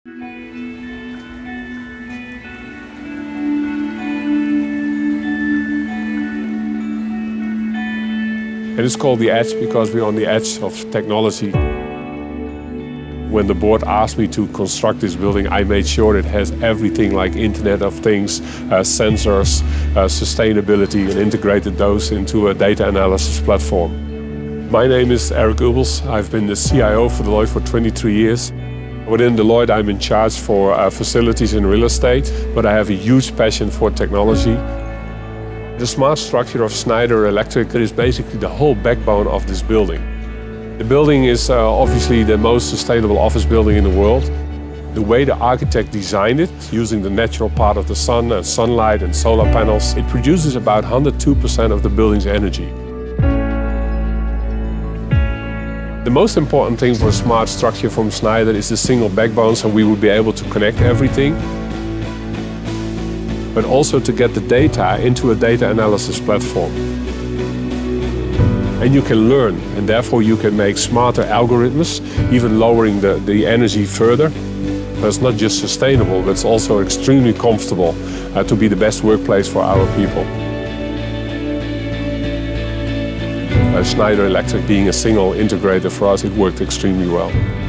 And it's called the edge because we're on the edge of technology. When the board asked me to construct this building, I made sure it has everything like Internet of Things, sensors, sustainability, and integrated those into a data analysis platform. My name is Eric Ubels. I've been the CIO for Deloitte for 23 years. Within Deloitte, I'm in charge for facilities and real estate, but I have a huge passion for technology. The smart structure of Schneider Electric is basically the whole backbone of this building. The building is obviously the most sustainable office building in the world. The way the architect designed it, using the natural part of the sun and sunlight and solar panels, it produces about 102% of the building's energy. The most important thing for a smart structure from Schneider is the single backbone, so we would be able to connect everything, but also to get the data into a data analysis platform. And you can learn, and therefore you can make smarter algorithms, even lowering the energy further. But it's not just sustainable, but it's also extremely comfortable to be the best workplace for our people. Schneider Electric being a single integrator for us, it worked extremely well.